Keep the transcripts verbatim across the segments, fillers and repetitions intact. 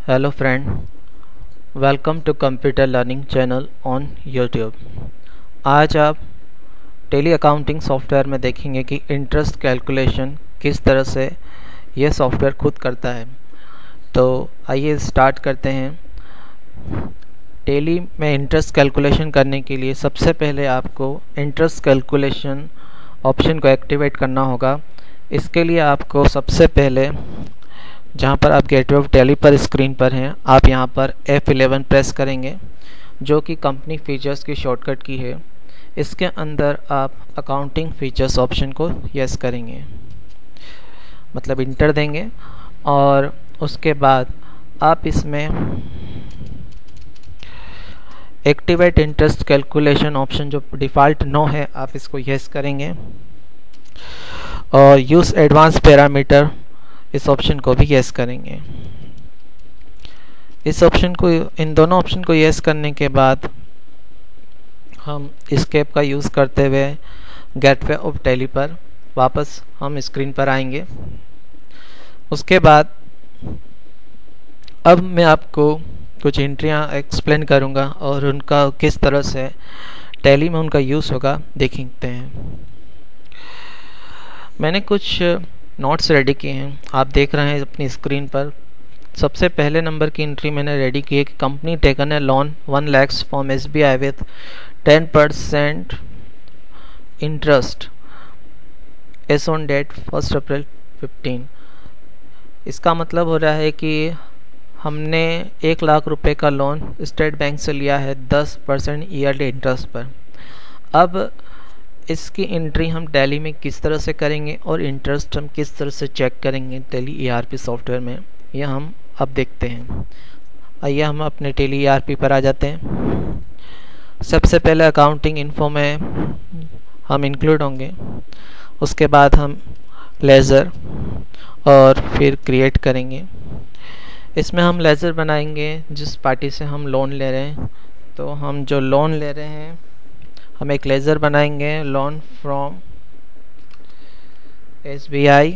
Hello friend, welcome to Computer Learning Channel on YouTube। आज आप tele accounting software में देखेंगे कि इंटरेस्ट कैलकुलेशन किस तरह से यह सॉफ्टवेयर खुद करता है। तो आइए स्टार्ट करते हैं। टेली में इंटरेस्ट कैलकुलेशन करने के लिए सबसे पहले आपको इंटरेस्ट कैलकुलेशन ऑप्शन को एक्टिवेट करना होगा। इसके लिए आपको सबसे पहले जहाँ पर आप गेटवे ऑफ टेली पर स्क्रीन पर हैं, आप यहाँ पर एफ इलेवन प्रेस करेंगे जो कि कंपनी फीचर्स की शॉर्टकट की है। इसके अंदर आप अकाउंटिंग फीचर्स ऑप्शन को यस करेंगे, मतलब इंटर देंगे, और उसके बाद आप इसमें एक्टिवेट इंटरेस्ट कैलकुलेशन ऑप्शन जो डिफ़ॉल्ट नो है, आप इसको यस करेंगे, और यूज़ एडवांस पैरामीटर इस ऑप्शन को भी यस करेंगे। इस ऑप्शन को इन दोनों ऑप्शन को यस करने के बाद हम एस्केप का यूज़ करते हुए गेटवे ऑफ टेली पर वापस हम स्क्रीन पर आएंगे। उसके बाद अब मैं आपको कुछ एंट्रियां एक्सप्लेन करूंगा और उनका किस तरह से टेली में उनका यूज़ होगा देखते हैं। मैंने कुछ नोट्स रेडी किए हैं, आप देख रहे हैं अपनी स्क्रीन पर। सबसे पहले नंबर की एंट्री मैंने रेडी की है कि company taken a loan one lakhs from S B I with ten percent interest as on date first April fifteen. इसका मतलब हो रहा है कि हमने एक लाख रुपए का लोन स्टेट बैंक से लिया है दस परसेंट ईयरली इंटरेस्ट पर। अब इसकी एंट्री हम टेली में किस तरह से करेंगे और इंटरेस्ट हम किस तरह से चेक करेंगे Tally E R P software में, यह हम अब देखते हैं। आइए हम अपने टेली ई आर पी पर आ जाते हैं। सबसे पहले अकाउंटिंग इन्फो में हम इंक्लूड होंगे, उसके बाद हम लेज़र और फिर क्रिएट करेंगे। इसमें हम लेज़र बनाएंगे जिस पार्टी से हम लोन ले रहे हैं। तो हम जो लोन ले रहे हैं हम एक लेज़र बनाएंगे, loan from S B I,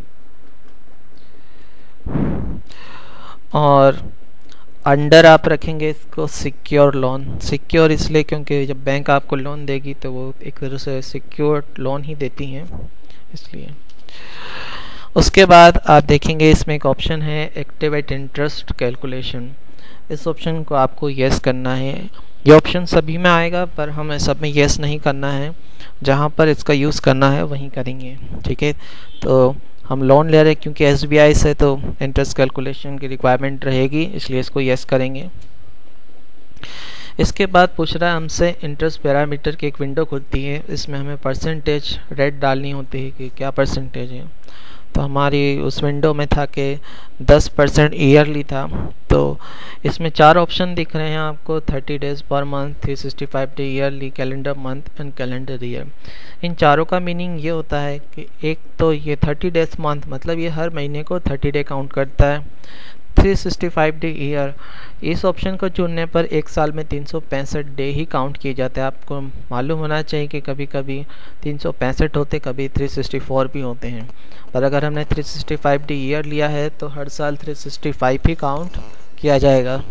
और अंडर आप रखेंगे इसको सिक्योर लोन। सिक्योर इसलिए क्योंकि जब बैंक आपको लोन देगी तो वो एक तरह से सिक्योर लोन ही देती हैं, इसलिए। उसके बाद आप देखेंगे इसमें एक ऑप्शन है एक्टिवेट इंटरेस्ट कैलकुलेशन। इस ऑप्शन को आपको यस करना है। ये ऑप्शन सभी में आएगा पर हमें सब में यस नहीं करना है, जहाँ पर इसका यूज़ करना है वहीं करेंगे, ठीक है। तो हम लोन ले रहे हैं क्योंकि एस बी आई से, तो इंटरेस्ट कैलकुलेशन की रिक्वायरमेंट रहेगी, इसलिए इसको यस करेंगे। इसके बाद पूछ रहा है हमसे इंटरेस्ट पैरामीटर की एक विंडो खुलती है। इसमें हमें परसेंटेज रेट डालनी होती है कि क्या परसेंटेज है। तो हमारी उस विंडो में था कि दस परसेंट ईयरली था। तो इसमें चार ऑप्शन दिख रहे हैं आपको, thirty days per month, three sixty five day yearly, calendar month and calendar year. इन चारों का मीनिंग ये होता है कि एक तो ये थर्टी डेज़ मंथ, मतलब ये हर महीने को थर्टी डे काउंट करता है। Three sixty five day year, इस ऑप्शन को चुनने पर एक साल में तीन सौ पैंसठ डे ही काउंट किए जाते हैं। आपको मालूम होना चाहिए कि कभी कभी तीन सौ पैंसठ होते, कभी तीन सौ चौंसठ भी होते हैं, पर अगर हमने तीन सौ पैंसठ डे ईयर लिया है तो हर साल तीन सौ पैंसठ ही काउंट किया जाएगा।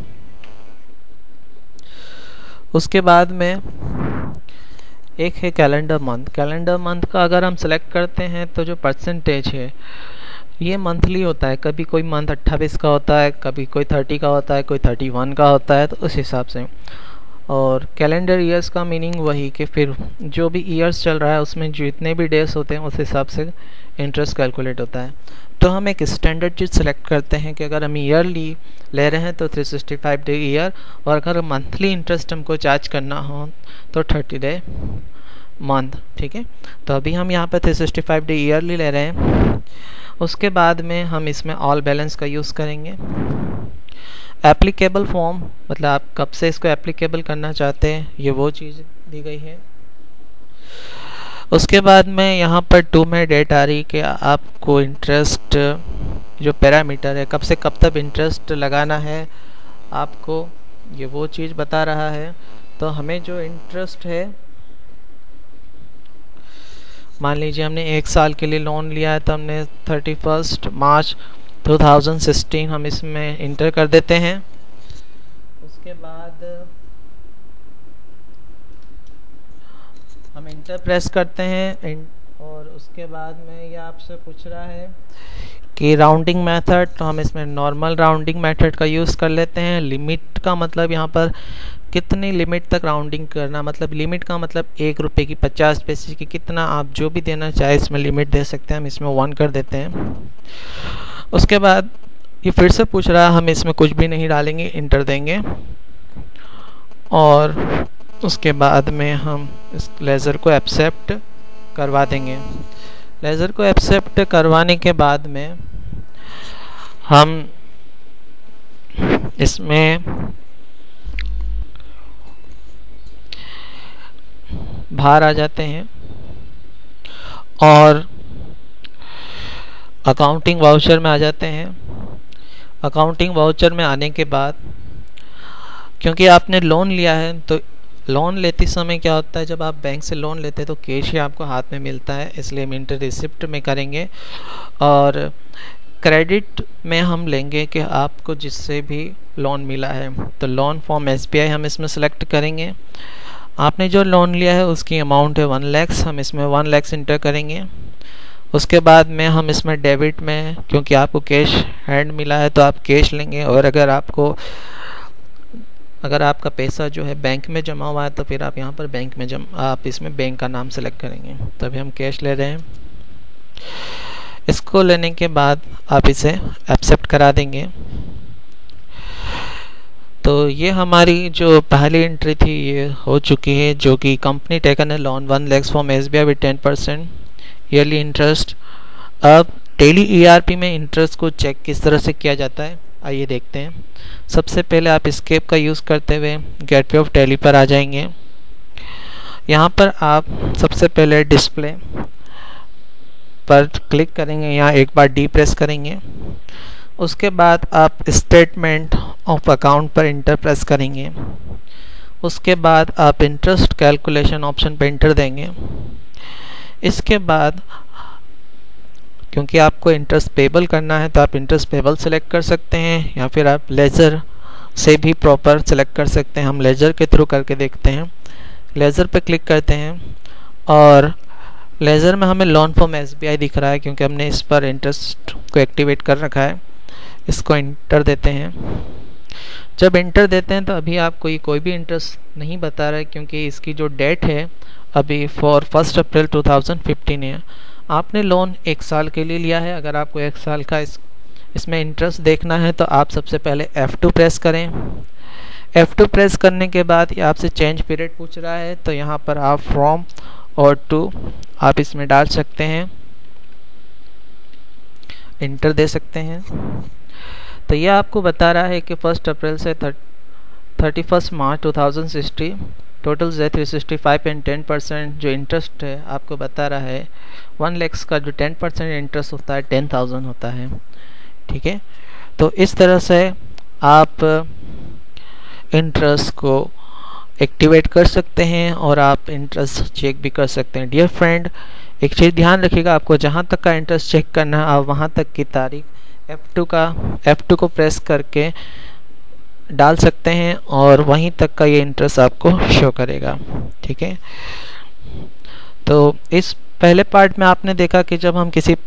उसके बाद में एक है कैलेंडर मंथ। कैलेंडर मंथ का अगर हम सेलेक्ट करते हैं तो जो परसेंटेज है ये मंथली होता है। कभी कोई मंथ अट्ठाईस का होता है, कभी कोई तीस का होता है, कोई इकतीस का होता है, तो उस हिसाब से। और कैलेंडर ईयर्स का मीनिंग वही कि फिर जो भी ईयर्स चल रहा है उसमें जितने भी डेज होते हैं उस हिसाब से इंटरेस्ट कैलकुलेट होता है। तो हम एक स्टैंडर्ड चीज़ सेलेक्ट करते हैं कि अगर हम ईयरली ले रहे हैं तो तीन सौ पैंसठ डे ईयर, और अगर मंथली इंटरेस्ट हमको चार्ज करना हो तो तीस डे मंथ, ठीक है। तो अभी हम यहाँ पर तीन सौ पैंसठ डे ईयरली ले रहे हैं। उसके बाद में हम इसमें ऑल बैलेंस का यूज़ करेंगे। एप्लीकेबल फॉर्म, मतलब आप कब से इसको एप्लीकेबल करना चाहते हैं, ये वो चीज़ दी गई है। उसके बाद में यहाँ पर टू में डेट आ रही कि आपको इंटरेस्ट जो पैरामीटर है कब से कब तक इंटरेस्ट लगाना है आपको, ये वो चीज़ बता रहा है। तो हमें जो इंटरेस्ट है, मान लीजिए हमने एक साल के लिए लोन लिया है तो हमने thirty first March two thousand sixteen हम इसमें इंटर कर देते हैं। उसके बाद हम इंटर प्रेस करते हैं और उसके बाद में ये आपसे पूछ रहा है कि राउंडिंग मेथड, तो हम इसमें नॉर्मल राउंडिंग मेथड का यूज़ कर लेते हैं। लिमिट का मतलब यहाँ पर कितनी लिमिट तक राउंडिंग करना, मतलब लिमिट का मतलब एक रुपये की, पचास पैसे की, कितना आप जो भी देना चाहे इसमें लिमिट दे सकते हैं। हम इसमें वन कर देते हैं। उसके बाद ये फिर से पूछ रहा है, हम इसमें कुछ भी नहीं डालेंगे, इंटर देंगे और उसके बाद में हम इस लेज़र को एक्सेप्ट करवा देंगे। लेज़र को एक्सेप्ट करवाने के बाद में हम इसमें बाहर आ जाते हैं और अकाउंटिंग वाउचर में आ जाते हैं। अकाउंटिंग वाउचर में आने के बाद क्योंकि आपने लोन लिया है, तो लोन लेते समय क्या होता है, जब आप बैंक से लोन लेते हैं तो कैश ही आपको हाथ में मिलता है, इसलिए हम इंटर रिसिप्ट में करेंगे। और क्रेडिट में हम लेंगे कि आपको जिससे भी लोन मिला है, तो loan form S B I हम इसमें सेलेक्ट करेंगे। आपने जो लोन लिया है उसकी अमाउंट है वन लैक्स, हम इसमें वन लैक्स इंटर करेंगे। उसके बाद में हम इसमें डेबिट में, क्योंकि आपको कैश हैंड मिला है तो आप कैश लेंगे, और अगर आपको अगर आपका पैसा जो है बैंक में जमा हुआ है तो फिर आप यहाँ पर बैंक में जम आप इसमें बैंक का नाम सेलेक्ट करेंगे। तो अभी हम कैश ले रहे हैं। इसको लेने के बाद आप इसे एक्सेप्ट करा देंगे। तो ये हमारी जो पहली एंट्री थी ये हो चुकी है, जो कि कंपनी टेकन है loan one lakhs from S B I with ten percent yearly interest. अब डेली ई आर पी में इंटरेस्ट को चेक किस तरह से किया जाता है, आइए देखते हैं। सबसे पहले आप एस्केप का यूज़ करते हुए गेटवे ऑफ टैली पर आ जाएंगे। यहाँ पर आप सबसे पहले डिस्प्ले पर क्लिक करेंगे, यहाँ एक बार डी प्रेस करेंगे। उसके बाद आप स्टेटमेंट ऑफ अकाउंट पर इंटर प्रेस करेंगे। उसके बाद आप इंटरेस्ट कैलकुलेशन ऑप्शन पर इंटर देंगे। इसके बाद क्योंकि आपको इंटरेस्ट पेबल करना है तो आप इंटरेस्ट पेबल सेलेक्ट कर सकते हैं, या फिर आप लेज़र से भी प्रॉपर सेलेक्ट कर सकते हैं। हम लेज़र के थ्रू करके देखते हैं। लेज़र पे क्लिक करते हैं और लेज़र में हमें loan form S B I दिख रहा है, क्योंकि हमने इस पर इंटरेस्ट को एक्टिवेट कर रखा है। इसको इंटर देते हैं। जब इंटर देते हैं तो अभी आपको ये कोई भी इंटरेस्ट नहीं बता रहा है, क्योंकि इसकी जो डेट है अभी for first April two thousand fifteen है। आपने लोन एक साल के लिए लिया है। अगर आपको एक साल का इस इसमें इंटरेस्ट देखना है तो आप सबसे पहले एफ़ टू प्रेस करें। एफ़ टू प्रेस करने के बाद ये आपसे चेंज पीरियड पूछ रहा है, तो यहाँ पर आप फ्रॉम और टू आप इसमें डाल सकते हैं, इंटर दे सकते हैं। तो यह आपको बता रहा है कि फर्स्ट अप्रैल से thirty first March two thousand sixteen total है three sixty five and ten percent जो इंटरेस्ट है आपको बता रहा है। वन लैक्स का जो टेन परसेंट इंटरेस्ट होता है टेन थाउजेंड होता है। ठीक है, तो इस तरह से आप इंटरेस्ट को एक्टिवेट कर सकते हैं और आप इंटरेस्ट चेक भी कर सकते हैं। डियर फ्रेंड, एक चीज़ ध्यान रखिएगा, आपको जहाँ तक का इंटरेस्ट चेक करना है आप वहाँ तक की तारीख एफ़ टू का एफ़ टू को प्रेस करके डाल सकते हैं और वहीं तक का ये इंटरेस्ट आपको शो करेगा। ठीक है, तो इस पहले पार्ट में आपने देखा कि जब हम किसी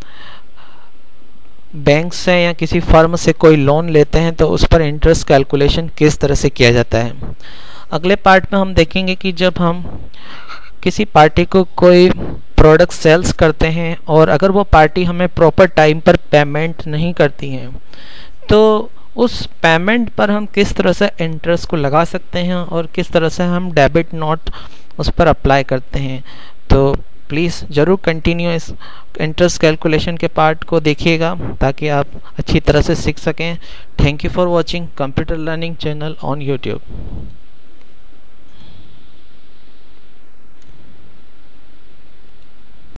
बैंक से या किसी फर्म से कोई लोन लेते हैं तो उस पर इंटरेस्ट कैलकुलेशन किस तरह से किया जाता है। अगले पार्ट में हम देखेंगे कि जब हम किसी पार्टी को कोई प्रोडक्ट सेल्स करते हैं और अगर वो पार्टी हमें प्रॉपर टाइम पर पेमेंट नहीं करती है तो उस पेमेंट पर हम किस तरह से इंटरेस्ट को लगा सकते हैं और किस तरह से हम डेबिट नोट उस पर अप्लाई करते हैं। तो प्लीज़ ज़रूर कंटिन्यू इस इंटरेस्ट कैलकुलेशन के पार्ट को देखिएगा ताकि आप अच्छी तरह से सीख सकें। Thank you for watching computer learning channel on YouTube.